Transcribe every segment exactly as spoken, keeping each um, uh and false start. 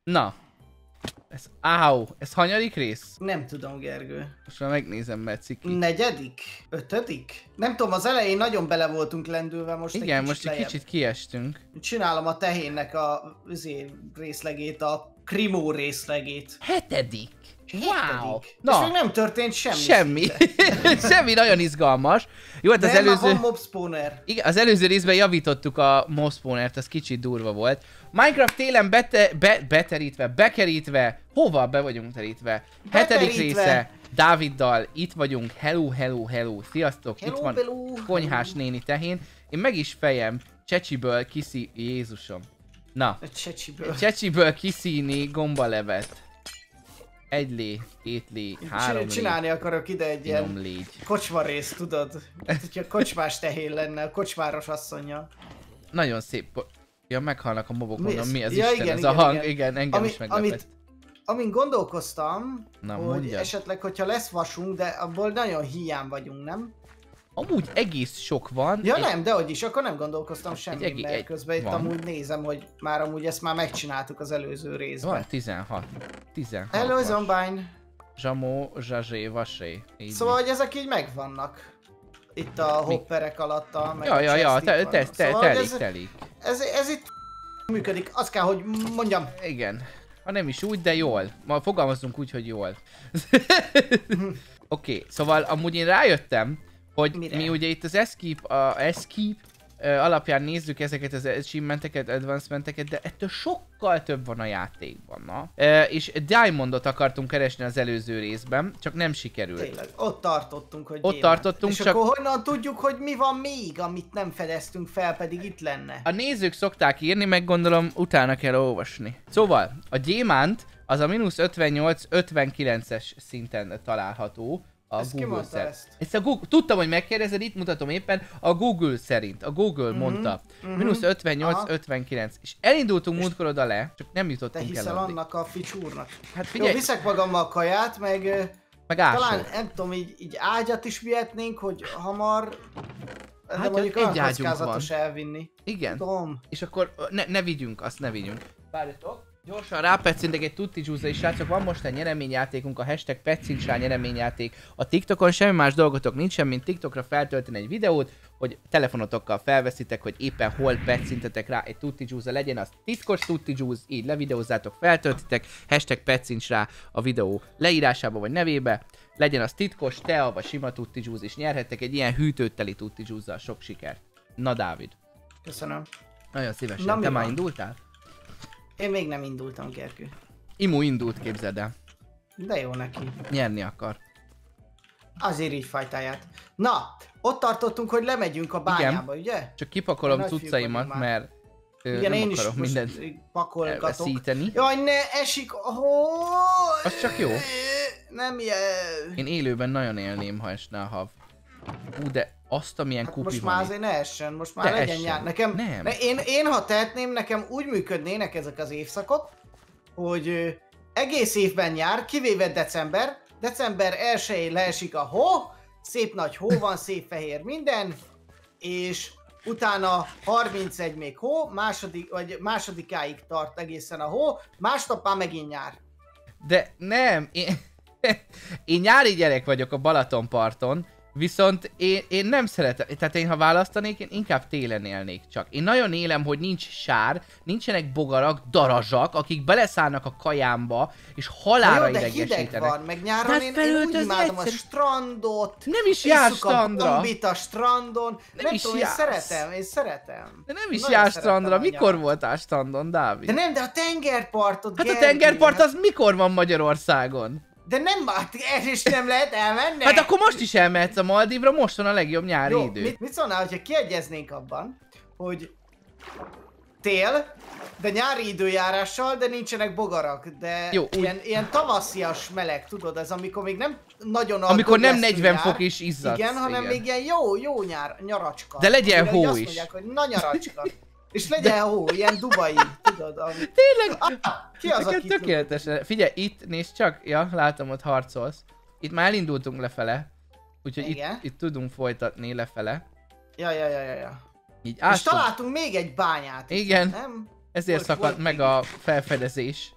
Na. Ez, áú, ez hanyadik rész? Nem tudom, Gergő. Most már megnézem, mert ciki. Negyedik? Ötödik? Nem tudom, az elején nagyon bele voltunk lendülve, most Igen, egy most egy lejjebb. kicsit kiestünk. Csinálom a tehénnek a azért, részlegét, a krimó részlegét. Hetedik! Wow! És Na, még nem történt semmi. semmi. Semmi nagyon izgalmas. Jó, hát az nem, előző... van mob spawner. Igen, az előző részben javítottuk a mob spawnert, az kicsit durva volt. Minecraft télen bete, be, beterítve, bekerítve, hova be vagyunk terítve? Hetedik Beterítve. része, Dáviddal, itt vagyunk, hello, hello, hello, sziasztok, Hello, itt van hello, Konyhás hello. néni tehén. Én meg is fejem, Csecsiből kiszi... Jézusom. Na, A csecsiből. Csecsiből kiszíni gombalevet. Egy lé, két lé, három lé, Csinálni akarok ide egy finom ilyen légy. kocsmarészt, tudod? Hát, hogyha kocsmás tehén lenne, a kocsmáros asszonya. Nagyon szép. Ja, meghalnak a mobok, Mi mondom, ez? mi az Ja, Isten igen, ez igen, a hang. igen. Igen, engem Ami, is meglepett. amit, amin gondolkoztam, Na, hogy mondjad. esetleg, hogyha lesz vasunk, de abból nagyon hiány vagyunk, nem? Amúgy egész sok van. Ja egy- nem, dehogy is, akkor nem gondolkoztam semmi, egy- mert egy- közben itt van. amúgy nézem, hogy már amúgy ezt már megcsináltuk az előző részben. Van tizenhat. tizenhat Hello, vas. Zombine! Zsamó, zsazsé, vasé. Így Szóval, van. hogy ezek így megvannak. Itt a hopperek alatt a meg Ja, a ja, ja, chestik te, te, vannak. te, Szóval, hogy telik, ez, telik. ez, ez itt működik. Azt kell, hogy mondjam. Igen. Ha nem is úgy, de jól. Ma fogalmazunk úgy, hogy jól. Oké, okay, szóval amúgy én rájöttem, hogy Mire? mi ugye itt az Escape, a Escape ö, alapján nézzük ezeket az achievementeket, advancementeket, de ettől sokkal több van a játékban, na. Ö, és Diamondot akartunk keresni az előző részben, csak nem sikerült. Tényleg, ott tartottunk, hogy Ott gyémánt. tartottunk, És csak- akkor honnan tudjuk, hogy mi van még, amit nem fedeztünk fel, pedig itt lenne? A nézők szokták írni, meg gondolom utána kell olvasni. Szóval, a gyémánt az a mínusz ötvennyolc ötvenkilences szinten található a Ezt ki Google mondta szerint. ezt? Ezt a Google, tudtam, hogy megkérdezed, itt mutatom éppen, a Google szerint. A Google Mhm, mondta. mhm. mínusz ötvennyolc Aha. ötvenkilenc. És elindultunk múltkor oda le, csak nem Te jutottunk el hiszel addig. annak a ficsúrnak. Hát Jó, figyelj, viszek magammal kaját, meg ö, meg ásó. talán, nem tudom, így, így ágyat is vihetnénk, hogy hamar... De Hát, mondjuk egy olyan ágyunk kockázatos elvinni. Igen. Tudom. És akkor ne, ne vigyünk, azt ne vigyünk. Várjatok, gyorsan rápetszintek egy tutti juice-ra is, srácok, van most egy nyereményjátékunk, a hashtag petszint rá nyereményjáték. A TikTokon semmi más dolgotok nincsen, mint TikTokra feltölteni egy videót, hogy telefonotokkal felveszitek, hogy éppen hol petszintetek rá egy tutti juice-ra, legyen az titkos tutti juice, így levideózzátok, feltöltitek, hashtag petszint rá a videó leírásába vagy nevébe, legyen az titkos, tea vagy sima tutti juice, és nyerhettek egy ilyen hűtőtteli tutti juice-zal. Sok sikert. Na Dávid. Köszönöm. Nagyon szívesen. Na, mi Te már van? indultál? Én még nem indultam, Gergő. Imu indult, képzeld el. De jó neki. Nyerni akar. Azért így fajtáját. Na, ott tartottunk, hogy lemegyünk a bányába, ugye? Csak kipakolom Nagy cuccaimat, fiúk vagyunk mert ö, Igen, nem én is akarok most mindent pakolgatok. elveszíteni. Jaj, ne esik! Hó! Az csak jó. Nem jel. Én élőben nagyon élném, ha esne a hav. Ú, de azt, amilyen Hát kupi most van már itt. azért ne essen, most már De legyen essen. nyár. Nekem, Nem. Ne, én, én ha tehetném, nekem úgy működnének ezek az évszakok, hogy ö, egész évben nyár, kivéve december, december elsején leesik a hó, szép nagy hó van, szép fehér minden, és utána harmincegy még hó, második, vagy másodikáig tart egészen a hó, másnap már megint nyár. De nem, én, én nyári gyerek vagyok a Balatonparton, viszont én, én nem szeretem, tehát én ha választanék, én inkább télen élnék csak. Én nagyon élem, hogy nincs sár, nincsenek bogarak, darazsak, akik beleszállnak a kajámba, és halálra Jó, de hideg idegesítenek. van, meg nyáron Hát én, én felöltözni úgy imádom egyszer- a strandot, Nem is jár isszuk a strandra. bombit a strandon, nem, nem is tudom, én jársz. szeretem, én szeretem. De nem is Nagyon jár szeretem strandra, a mikor nyarat. voltál strandon, Dávid? De nem, de a tengerpartot, Hát a Gergő, tengerpart hát- az mikor van Magyarországon? De nem, hát ez is nem lehet elmenni. Hát akkor most is elmehetsz a Maldívra, most van a legjobb nyári Jó, idő. mit, mit szólnál, hogyha kiegyeznénk abban, hogy tél, de nyári időjárással, de nincsenek bogarak, de Jó, úgy- ilyen, ilyen tavaszias meleg, tudod, ez amikor még nem nagyon a Amikor nem döglesztő negyven nyár, fok is izzadsz. igen, hanem igen. még ilyen jó, jó nyár, nyaracska. De legyen Amire így hó azt is. Mondják, hogy na nyaracska. És legyen hó, ilyen dubai, tudod, ami... Tényleg? Ah, ki az, Neked aki... tökéletes. Figyelj, itt nézd csak, ja, látom, ott harcolsz. Itt már elindultunk lefele. Úgyhogy itt, Igen. itt tudunk folytatni lefele. Ja, ja, ja, ja, ja. Így És ástunk. találtunk még egy bányát. itt, Igen. Nem? Ezért Volt- szakadt volt meg még a felfedezés.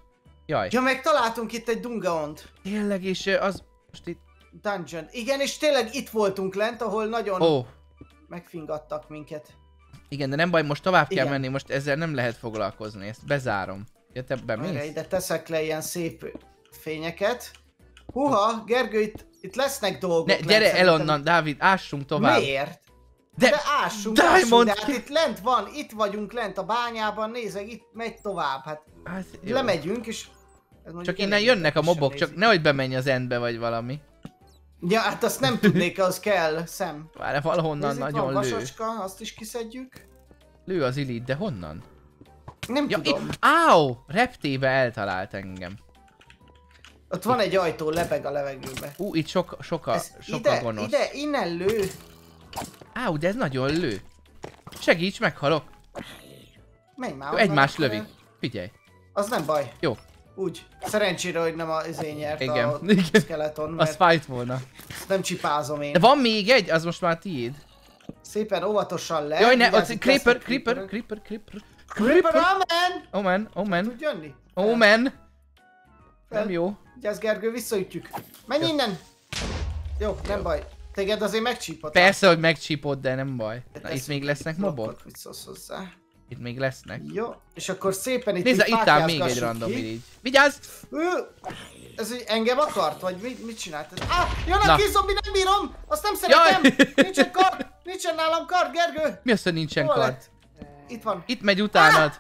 Jaj. Ja, meg találtunk itt egy Dungaont. Tényleg, és az most itt... Dungeon. Igen, és tényleg itt voltunk lent, ahol nagyon Ó. Oh. megfingattak minket. Igen, de nem baj, most tovább kell Igen. menni, most ezzel nem lehet foglalkozni, ezt bezárom. Ja, te bemész? Erre ide teszek le ilyen szép fényeket. Húha, Gergő, itt, itt lesznek dolgok. Ne, lent, gyere el szerintem. onnan, Dávid, ássunk tovább. Miért? De, De ássunk, Diamond ássunk, de hát ki- itt lent van, itt vagyunk lent a bányában, nézek, itt megy tovább, hát Hát, jó. lemegyünk és... ez mondjuk Csak innen elég jönnek a érdekesen mobok, csak nézik. nehogy bemenj az endbe vagy valami. Ja, hát azt nem tudnék, az kell, szem. Várj, valahonnan Nézd, itt nagyon van lő. vasocska, azt is kiszedjük. Lő az Illit, de honnan? Nem Ja, tudom. itt, áó! Reptébe eltalált engem. Ott van egy ajtó, lebeg a levegőbe. Ú, itt sok, sok a, Ez sok ide, a gonosz. ide, innen lő. Áú, de ez nagyon lő. Segíts, meghalok. Menj már. Jó, onnan, egymást akkor- lövik. Figyelj. Az nem baj. Jó. Úgy. Szerencsére, hogy nem az én nyert Igen. a Igen. skeleton, Az mert fight volna. ezt nem csipázom én. De van még egy, az most már tiéd. Szépen óvatosan le. Jaj, ne, vigyázz, ott itt creeper, lesznek creeper, creeperek. creeper, creeper. Creeper, amen! Oh man, oh man, Tud jönni? oh man. Fel. Nem jó. Vigyázz, Gergő, visszaütjük. Menj innen! Jó, nem baj. Téged azért megcsípott. Persze, hogy megcsípott, de nem baj. Na, Teszünk itt még lesznek egy mobok? blokkot, mit szólsz hozzá? Itt még lesznek. Jó, és akkor szépen itt Nézd, így itt áll még egy fákjázgassuk random ki. irigy. Vigyázz! Ő, ez így engem akart? Vagy mit, mit csinált? Ez? Ah, jön Na. a kis zombi, nem bírom! Azt nem szeretem! Jaj. Nincsen kard! Nincsen nálam kard, Gergő! Mi az, hogy nincsen Hol kard? lett? Itt van. Itt megy utánad.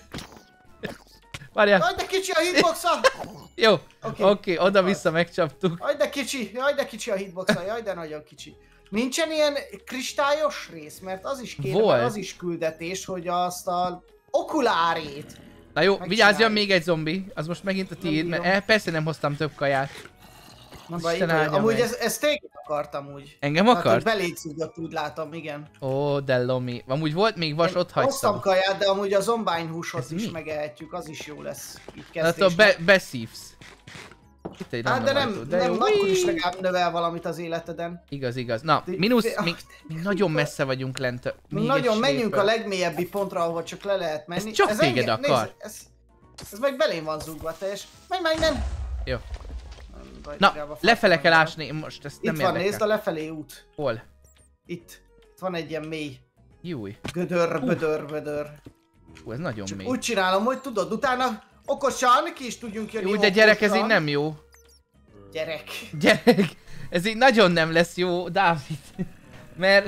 Várjál. Jaj, de kicsi a hitboxa! Jó, Oké, oké, okay, itt oda-vissza megcsaptuk. Jaj, de kicsi, jaj, de kicsi a hitboxa, jaj, de nagyon kicsi. Nincsen ilyen kristályos rész, mert az is kéne, Volt. mert az is küldetés, hogy azt a okulárét. Na jó, Megcsináljuk. vigyázzon még egy zombi. Az most megint a tiéd, mert bírom. eh, persze nem hoztam több kaját. Na, baj, Isten itt vagy. áldja Amúgy meg. ez, ez téged akartam úgy. Engem Hát, hogy akart? beléd szúgott, úgy látom, igen. Ó, de lomi. Amúgy volt még vas, ott Hoztam hagytam. kaját, de amúgy a zombány húsot Ez is mi? megehetjük, az is jó lesz. Így Hát attól kezdésnek. be, beszívsz. Itt egy Hát de random nem, ajtó, de nem jó. akkor is Ui. legalább növel valamit az életeden. Igaz, igaz. Na, De- mínusz, de- még ah, nagyon messze vagyunk lent. Még Nagyon egy menjünk a séfer. legmélyebbi pontra, ahova csak le lehet menni. Ez csak téged engem- akar. Nézd, ez, ez meg belém van zúgva teljes. Menj már innen! Jó. Nem baj, Na, inkább a lefele fákon kell van. ásni, most ezt Itt nem van, érdekel. nézd a lefelé út. Hol? Itt. Itt van egy ilyen mély. Júj. Gödör, bödör, bödör. Hú, ez nagyon Csak mély. úgy csinálom, hogy tudod, utána okosan ki is tudjunk jönni. Jó, de gyerek, ez így okosan. nem jó. Gyerek. Gyerek, ez így nagyon nem lesz jó, Dávid. Mert...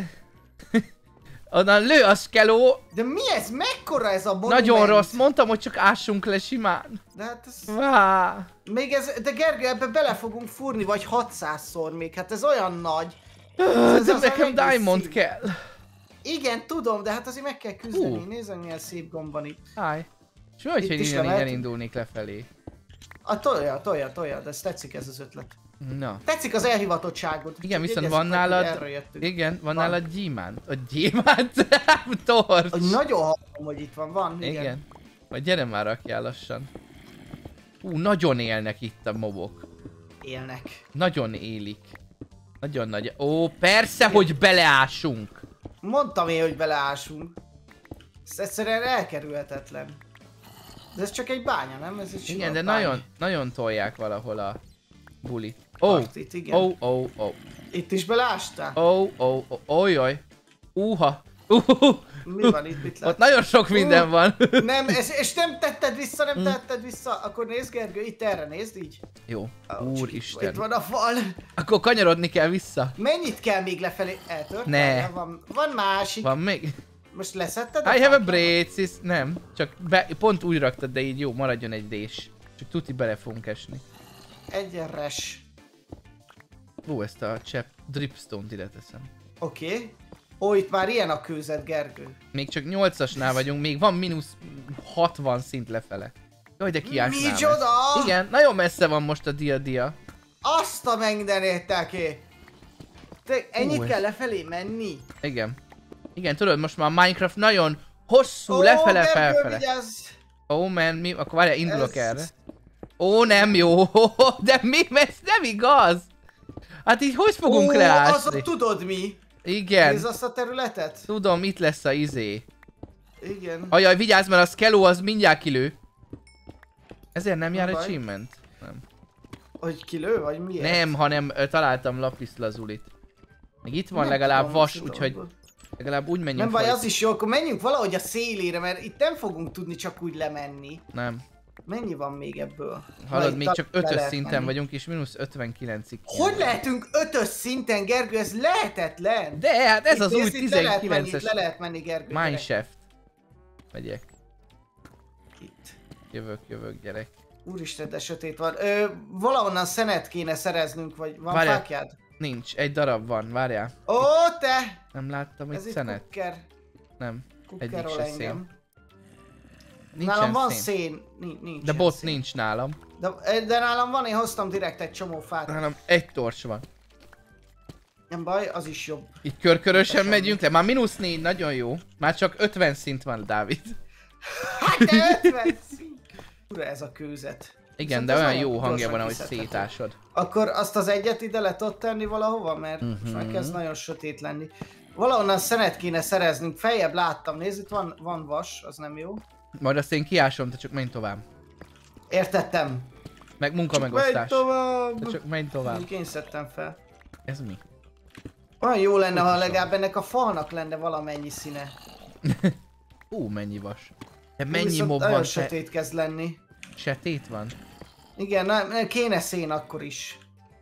Onnan lő a skeló, De mi ez? Mekkora ez a monument? nagyon rossz, mondtam, hogy csak ássunk le simán. De hát ez... Vá. Még ez... De Gergő, ebbe bele fogunk fúrni, vagy hatszázszor még. Hát ez olyan nagy. De az nekem egész diamond szín. kell. Igen, tudom, de hát azért meg kell küzdeni. Hú. Nézzem, milyen szép gomb van itt. Háj. És mi, hogyha Itt is innen így lemehetünk? elindulnék lefelé? A tolja, tolja, tolja, de ez tetszik ez az ötlet. Na. Tetszik az elhivatottságod. Igen, Úgyhogy viszont van jegyezzük meg, hogy nálad... erről jöttünk. Igen, van Van. nálad gyémánt. A gyémánt? Torcs. Hogy nagyon hallom, hogy itt van, van, igen. Igen. Vagy gyere már, rakjál lassan. Ú, nagyon élnek itt a mobok. Élnek. Nagyon élik. Nagyon nagy. Ó, persze, hogy beleásunk. Mondtam én, hogy beleásunk. Ez egyszerűen elkerülhetetlen. De ez csak egy bánya, nem? Ez egy sima Igen, de bány. nagyon, nagyon tolják valahol a bulit. Ó, Part itt, igen. ó, ó, ó, Itt is beleástál? ó, ó, ó, ó, jaj. Úha. Uh, Mi van itt, mit ott lát? nagyon sok minden Ú. van. Nem, ez, és nem tetted vissza, Hm. nem tetted vissza. Akkor nézd, Gergő, itt erre nézd így. Jó, Ó, csak Itt úristen. van a fal. Akkor kanyarodni kell vissza. Mennyit kell még lefelé? Eltört? Ne. Várjál, Van, van másik. Van még? Most leszetted? I have a fákat? braces. Nem, csak be, pont úgy raktad, de így jó, maradjon egy rés. Csak tuti bele fogunk esni. Egyenes. Ó, ezt a csepp dripstone-t ide teszem. Oké. Okay. Ó, itt már ilyen a kőzet, Gergő. Még csak nyolcasnál vagyunk, még van mínusz hatvan szint lefele. Jaj, de kiásnám ezt. Micsoda? Igen, nagyon messze van most a dia-dia. Azt a mindenéteké! Te ennyit Ú, kell lefelé menni? Igen. Igen, tudod, most már Minecraft nagyon hosszú, Ó, lefele, Gergő, felfele. vigyázz! Ó, oh, man, mi? Akkor várjál, indulok Ez- erre. Ó, nem jó, de mi? Ez nem igaz! Hát így hogy fogunk Ó, az leásni? a tudod mi? Igen, Nézd azt a területet? tudom, itt lesz a izé. Igen. Ajaj, vigyázz, mert a Skello az mindjárt kilő. Ezért nem jár Nem baj. achievement? Nem. Hogy kilő, vagy miért? Nem, hanem ö, találtam lapis lazulit. Még itt van Nem legalább tudom, vas, tudom, úgyhogy hogy- legalább úgy menjünk Nem baj, fel, az is jó, akkor menjünk valahogy a szélére, mert itt nem fogunk tudni csak úgy lemenni. Nem. Mennyi van még ebből? Hallod, Na, még itt csak le ötös lehet szinten menni. vagyunk, és mínusz ötvenkilencig. Hogy lehetünk ötös szinten, Gergő? Ez lehetetlen! De hát ez Itt az nézd, új itt le lehet menni, tizenkilences itt le lehet menni, Gergő. gyerek. Mineshaft. Megyek. Itt. Jövök, jövök, gyerek. Úristen, de sötét van. Ö, valahonnan szenet kéne szereznünk, vagy van Várjál. fákjád? Nincs, egy darab van, várjál. Ó, te! Nem láttam itt Ez itt szenet. kukker. Nem. Egyik Kukkerol se engem. Nincsen Nálam van szén. szén. Nincs, nincs De bot nincs nálam. De, de nálam van, én hoztam direkt egy csomó fát. Nálam egy tors van. Nem baj, az is jobb. Így körkörösen Semmi. megyünk le. Már mínusz négy, nagyon jó. Már csak ötven szint van, Dávid. Hát te ötven szint! Ura, ez a kőzet. Igen, Viszont de ez olyan nagyon jó hangja gyorsan van, ahogy kiszedhető. szétásod. Akkor azt az egyet ide le tudod tenni valahova, mert Mhm. most már kezd nagyon sötét lenni. Valahonnan szenet kéne szereznünk, feljebb láttam, nézd, itt van, van vas, az nem jó. Majd azt én kiásom, te csak menj tovább. Értettem. Meg munka Menj megosztás. tovább! Te csak menj tovább. Mondjuk én szedtem fel. Ez mi? Olyan jó lenne, Hogy ha is legalább ennek a falnak lenne valamennyi színe. Ú, mennyi vas. De Ú, mennyi viszont mob nagyon van, te... sötét kezd lenni. Setét van? Igen, na, na, kéne szén akkor is.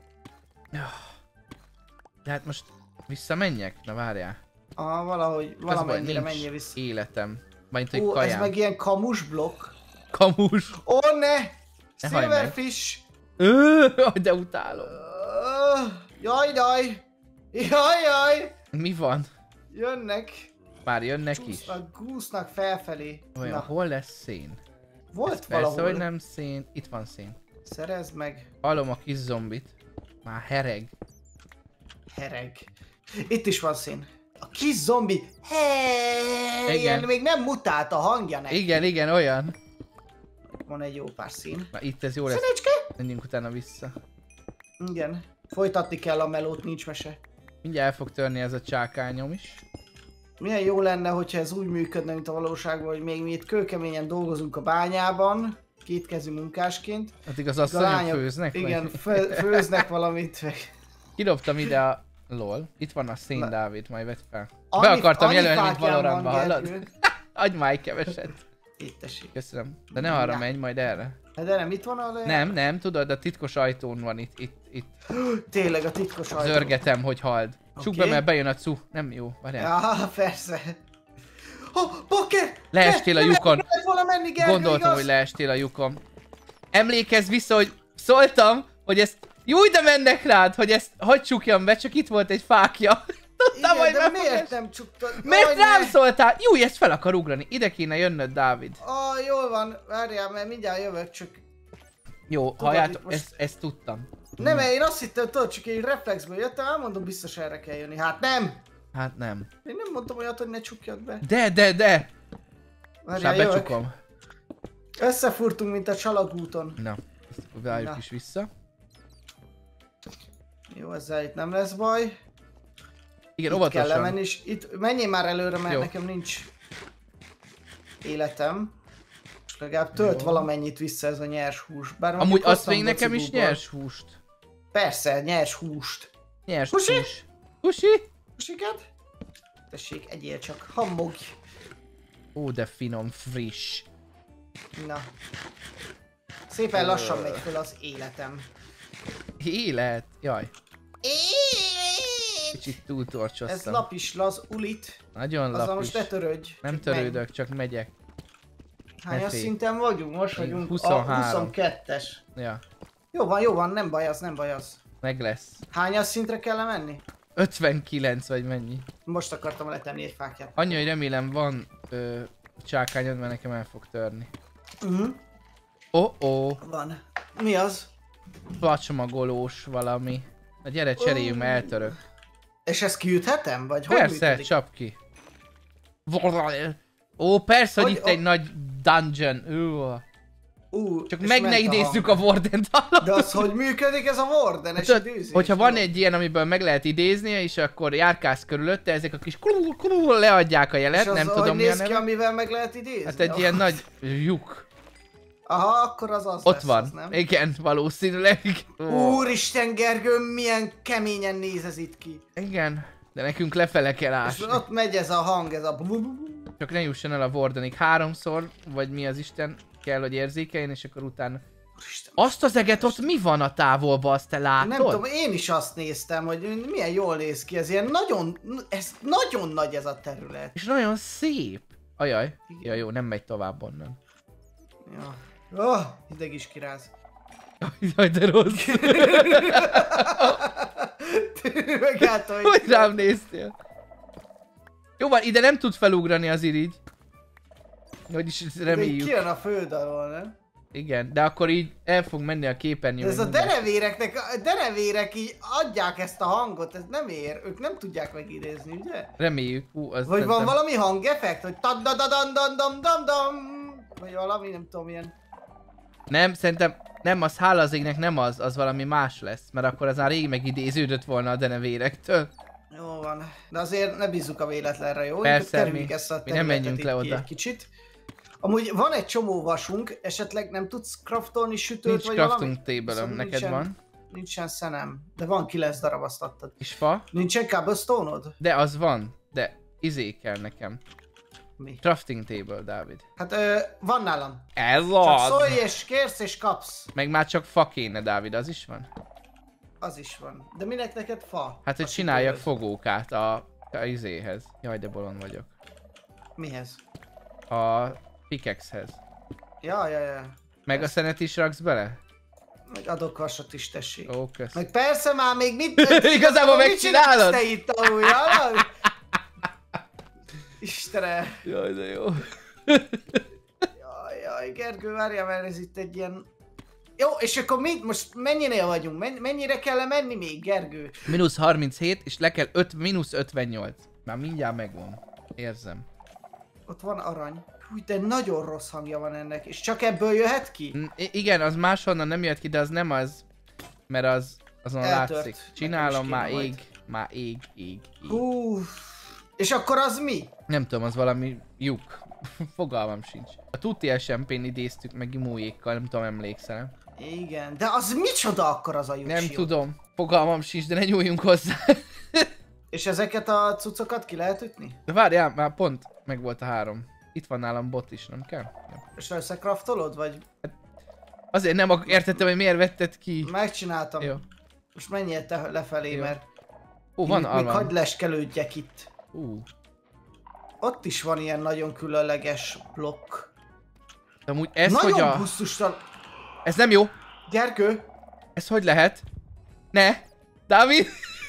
De hát most visszamenjek? Na várjál. Ah, valahogy, Az baj, valamennyire nincs menjél vissza. életem. Majd hogy Ó, ez kajám. meg ilyen kamus blokk. Kamus. Ó, ne! Ne hajj meg. Silverfish! Ö, de utálom. Ö, Jaj, jaj! Jaj, jaj! Mi van? Jönnek. Már jönnek is? Csúsznak, gúsznak felfelé. Olyan, Na, hol lesz szén? volt Ez persze, valahol. hogy nem szén. Itt van szén. Szerezd meg. Hallom a kis zombit. Már hereg. Hereg. Itt is van szín. A kis zombi. Hey, Igen. még nem mutált a hangja neki. Igen, igen, olyan. Van egy jó pár szín. Na itt ez jó lesz. Szenecske? Menjünk utána vissza. Igen. Folytatni kell a melót, nincs mese. Mindjárt el fog törni ez a csákányom is. Milyen jó lenne, hogyha ez úgy működne, mint a valóságban, hogy még mi itt kőkeményen dolgozunk a bányában, kétkezű munkásként. Addig az A asszonyok lányok- főznek? Igen, Vagy? fő, főznek valamit. Meg. Kidobtam ide a... Lol. Itt van a szén, Na. Dávid, majd vedd fel. Annyi- Be akartam annyi jelölni, mint fákjám Valorantba, van, hallod? Gergő. Adj már egy keveset. Itt tessék. Köszönöm. De ne arra Na. menj, majd erre. De nem, itt van a le... Nem, nem, tudod, a titkos ajtón van itt, itt, itt. Tényleg a titkos ajtó. Zörgetem, hogy hald. Csukd be, Oké. mert bejön a cu. Nem jó, várjál. Ja, persze. Oh, bakker! Leestél a Ne, lyukon. Nem lehet volna menni, Gergő, Gondoltam, igaz? hogy leestél a lyukon. Emlékezz vissza, hogy szóltam, hogy ezt... Júj, de mennek rád, hogy ezt hadd csukjam be, csak itt volt egy fákja. Tudtam, Igen, hogy de meg fog miért esni. nem csuktad? Miért Jaj, rám ne. szóltál? Júj, ezt fel akar ugrani. Ide kéne jönnöd, Dávid. Ah, jól van, várjál, mert mindjárt jövök, csak... Jó, halljátok, itt most- ezt, ezt tudtam. Nem, én azt hittem, tudod, csak egy reflexből jöttem, elmondom, biztos erre kell jönni. Hát nem! Hát nem. Én nem mondtam olyat, hogy ne csukjad be. De, de, de! Várjál, Most jövök. becsukom. Összefurtunk, mint a csalagúton. Na, ezt várjuk Na. is vissza. Jó, ezzel itt nem lesz baj. Igen, Itt kell óvatosan. lemenni, és itt menjél már előre, mert Jó. nekem nincs életem. És legalább tölt Jó. valamennyit vissza ez a nyers hús. Bár Amúgy mondjuk azt hoztam még nekem is gocibúból. nyers húst. Persze, nyers húst. Nyers Husi? hús. Husi? Húsiket? Tessék, egyél csak, hammogj. Ó, de finom, friss. Na. Szépen lassan megy föl az életem. Élet. Jaj, kicsit Ez túltorcsoztam. lapis laz ulit. Nagyon Azzal lapis. most ne törődj. Nem csak törődök, csak megyek. menj. Hányas ne félj. szinten vagyunk? Most Én vagyunk huszonhárom. a huszonkettes. Ja, Jó van, jó van, nem baj az, nem baj az. meg lesz. Hányas szintre kell menni? ötvenkilenc vagy mennyi. Most akartam letenni egy fákját. Annyi, hogy remélem van ö, csákányod, mert nekem el fog törni. Uh-huh. Oh oh, Van. Mi az? placsmagolós valami. Na gyere, cseréljünk, mert eltörök. És ezt kiüthetem? Vagy hogy Persze, működik? csap ki. Ó, persze, hogy Hogy itt a- egy nagy dungeon. Ú, Ú, csak és meg ne ment a idézzük hang. a Wardent, hallod? De az, hogy működik ez a Warden-es Tudod, időzés? hogyha van tudod? egy ilyen, amiből meg lehet idézni, és akkor járkálsz körülötte, ezek a kis klul, klul, leadják a jelet, és az, nem hogy tudom mi a néz ki, neve. amivel meg lehet idézni? Hát egy Ah, ilyen nagy lyuk. Aha, akkor az az Ott lesz, van. az, nem? Igen, valószínűleg. Úristen, Gergő, milyen keményen néz ez itt ki. Igen, de nekünk lefele kell És ásni. ott megy ez a hang, ez a... Csak ne jusson el a Wardenig háromszor, vagy mi az Isten kell, hogy érzékeljen, és akkor utána... Úristen, Azt az eget ott mi van a távolba, azt te látod? nem tudom, én is azt néztem, hogy milyen jól néz ki, ez ilyen nagyon, ez nagyon nagy ez a terület. És nagyon szép. Ajaj, ja jó, nem megy tovább onnan. Ja. Oh, hideg is kiráz. Jaj, de rossz. Megálltam, hogy... Hogy rám néztél? Jó van, ide nem tud felugrani az irigy. Vagyis reméljük. Kijön a föld alól, nem? Igen, de akkor így el fog menni a képernyő. Ez a denevéreknek, a denevérek így adják ezt a hangot, ez nem ér, ők nem tudják megidézni, ugye? Reméljük. Hú, az Vagy van szerintem... valami hangeffekt, hogy tad da da dam dam dam dam dam, vagy valami, nem tudom, ilyen. Nem, szerintem nem, az hála az égnek nem az, az valami más lesz, mert akkor az már rég megidéződött volna a denevérektől. Jó van, de azért ne bízzuk a véletlenre, jó? Persze, Kerüljük mi- ezt a mi nem területet menjünk itt le ki oda. egy kicsit. Amúgy van egy csomó vasunk, esetleg nem tudsz craftolni sütőt, Nincs vagy crafting valami? table, Viszont neked nincsen- van. Nincsen szenem, de van kilenc darab, azt adtad. És fa? Nincsen cobblestone-od? De az van, de izé kell nekem. Mi? Crafting table, Dávid. Hát ö, van nálam. Ez Csak az! szólj és kérsz és kapsz. Meg már csak fa kéne, Dávid, az is van? Az is van. De minek neked fa? Hát, hogy Azt csináljak hittem, fogókát a, a izéhez. Jaj, de bolond vagyok. Mihez? A pickaxe-hez. Ja, ja, ja. Meg a szenet is raksz bele? Meg adok vasat is, tessék. Ó, kösz. Meg persze már még mit... Igazából mit megcsinálod? csinálsz te itt amúgy, hallod? Istenem. Jaj, de jó. Jaj, jaj, Gergő, várjál, mert ez itt egy ilyen... Jó, és akkor mit? Most mennyinél vagyunk? Men mennyire kell menni még, Gergő? Minusz harminchét, és le kell öt, mínusz ötvennyolc. Már mindjárt megvan. Érzem. Ott van arany. Hú, de nagyon rossz hangja van ennek, és csak ebből jöhet ki? Mm, I igen, az máshonnan nem jött ki, de az nem az. Mert az, azon Eltört. látszik. Nekem Csinálom, is már kéne ég. majd. Már ég, ég, ég. Hú. És akkor az mi? Nem tudom, az valami lyuk. Fogalmam sincs. A Tutti es em pén idéztük meg imójékkal, nem tudom, emlékszem. Igen, de az micsoda akkor az a lyuk? Nem tudom. Fogalmam sincs, de ne nyúljunk hozzá. És ezeket a cuccokat ki lehet ütni? De várjál, már pont meg volt a három. Itt van nálam bot is, nem kell? Ja. És összekraftolod, vagy? Azért nem ak- értettem, hogy miért vetted ki. Megcsináltam. Jó. Most menjél te lefelé, Jó. mert Ó, van még, még alma. hagyd leskelődjek itt. Ú, Ott is van ilyen nagyon különleges blokk. de amúgy ez nagyon hogy a... busztusan... Ez nem jó. Gergő! Ez hogy lehet? Ne! Dávid!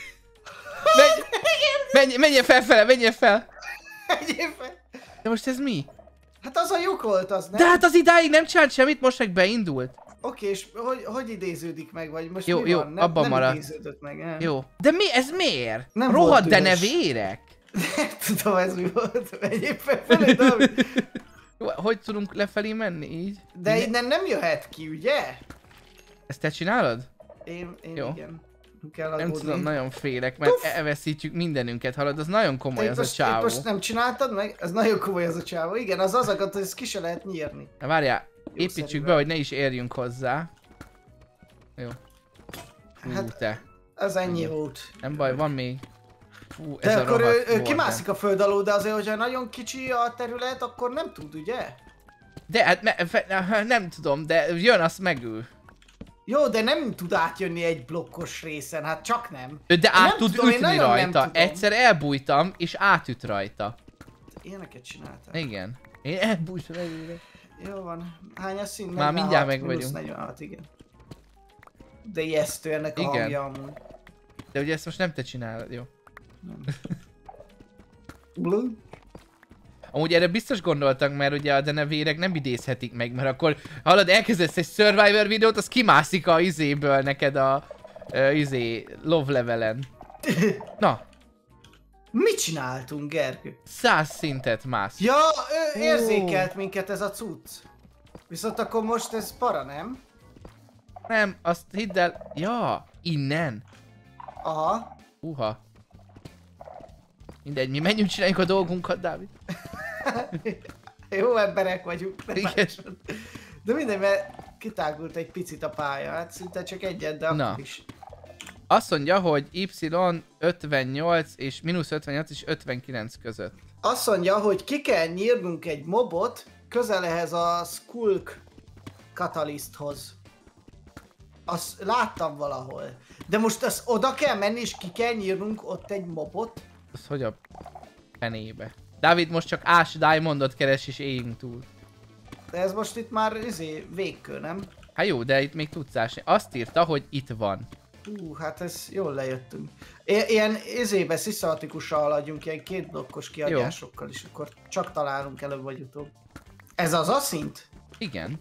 Menj, menj, menjél felfele, menjél fel! Egyéb fel. De most ez mi? Hát az a lyuk volt az, nem? De hát az idáig nem csinált semmit, most meg beindult. Oké, és hogy, hogy idéződik meg, vagy most Jó, mi jó, van? Nem, abban nem maradt. idéződött meg, nem? Jó. De mi? Ez miért? Nem Rohadt volt üres. denevérek! Nem tudom, ez mi volt. Menjél felfelé, David. Jó, hogy tudunk lefelé menni így? De Így- innen nem jöhet ki, ugye? Ezt te csinálod? Én, én Jó. igen. Nem kell Nem aggódni. tudom, nagyon félek, mert Puff! elveszítjük mindenünket, hallod? Az nagyon komoly Te itt az a most, itt csávó. most nem csináltad meg? Ez nagyon komoly az a csávó. Igen, az az akadt, hogy ezt ki se lehet nyírni. Na várjál, építsük szerűen. be, hogy ne is érjünk hozzá. Jó. Hú, Hát- te. Ez ennyi volt. Nem baj, van még. Fú, ez De a akkor ő, rohadt ő volt, kimászik a föld alól, de azért, hogyha nagyon kicsi a terület, akkor nem tud, ugye? De hát me, fe, nem tudom, de jön, azt megül. Jó, de nem tud átjönni egy blokkos részen, hát csak nem. De Nem át tud tudom, én ütni nagyon nem rajta. tudom. Egyszer elbújtam, és átüt rajta. Ilyeneket csináltál. Igen. Én elbújtam előre. Jó van. Hányas szint? Már mindjárt meg mínusz vagyunk. negyvenhat, igen. De ijesztő ennek a Igen. hangja amúgy. De ugye ezt most nem te csinálod, jó. Blue. Amúgy erre biztos gondoltak, mert ugye a denevérek nem idézhetik meg, mert akkor hallod, elkezdesz egy Survivor videót, az kimászik a izéből neked a uh, izé love levelen. Na, Mit csináltunk, Gergő? száz szintet mász. Ja, ő Ó. érzékelt minket ez a cucc. Viszont akkor most ez para, nem? Nem, azt hidd el. Ja, innen. Aha. Uha. Mindegy, mi menjünk, csináljuk a dolgunkat, Dávid. Jó emberek vagyunk. nem Igen. másod. De minden, mert kitágult egy picit a pálya, hát szinte csak egyet, de Na. akkor is. Azt mondja, hogy Y ötvennyolc és mínusz ötvennyolc és ötvenkilenc között. Azt mondja, hogy ki kell nyírnunk egy mobot közel ehhez a Skulk Catalysthoz. Azt láttam valahol. De most az oda kell menni és ki kell nyírnunk ott egy mobot? Az hogy a fenébe? Dávid most csak Ás Diamondot keres és éljünk túl. De ez most itt már izé végkő, nem? Hát jó, de itt még tudsz ásni. Azt írta, hogy itt van. Hú, hát ez jól lejöttünk. I- ilyen izébe szisztematikusan haladjunk, ilyen két blokkos kiadásokkal is, akkor csak találunk előbb vagy utóbb. Ez az a szint? Igen.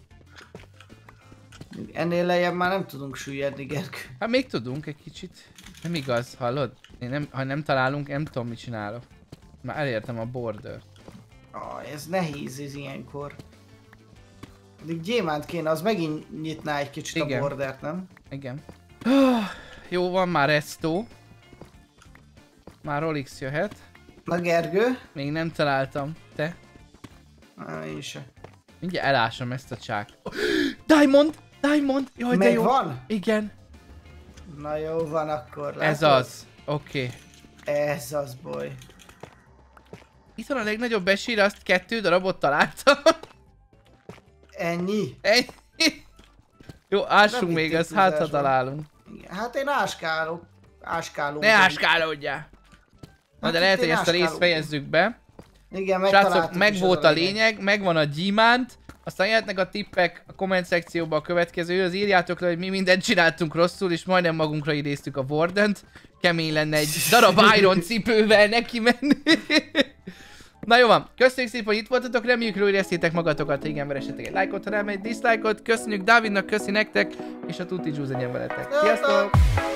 Ennél lejjebb már nem tudunk süllyedni, Gergő. Hát még tudunk egy kicsit. Nem igaz, hallod? Én nem, ha nem találunk, nem tudom mit csinálok. Már elértem a bordert. Ah, ez nehéz ez ilyenkor. Addig gyémánt kéne, az megint nyitná egy kicsit Igen. a bordert, nem? Igen. Jó, van már Resto. Már Rolix jöhet. Na Gergő? Még nem találtam. Te? Ah, én se. Mindjárt elásom ezt a csák. Oh, Diamond! Diamond! Jaj, de jó! Megvan? Igen. Na jó van akkor. Látod? Ez az. Oké. Okay. Ez az, boy. Itt van a legnagyobb esély, azt kettő darabot találtam. Ennyi? Ennyi. Jó, ássunk Nem még, vitték ezt hát ha túlzásba. találunk. Igen. Hát én áskálok. Áskálom. Ne áskálódjál! Na de Hát lehet, itt hogy én ezt a részt áskálódom. fejezzük be. Igen, megtaláltuk. Srácok, meg is volt az a lényeg, megvan a gyémánt, aztán jöhetnek a tippek a komment szekcióba a következő, az írjátok le, hogy mi mindent csináltunk rosszul, és majdnem magunkra idéztük a Wardent. Kemény lenne egy darab Iron cipővel neki menni. Na jó van, köszönjük szépen, hogy itt voltatok, reméljük, hogy éreztétek magatokat, igen, veressetek egy lájkot, ha nem egy dislike-ot, köszönjük Dávidnak, köszi nektek, és a Tutti Juice egyen veletek. Sziasztok!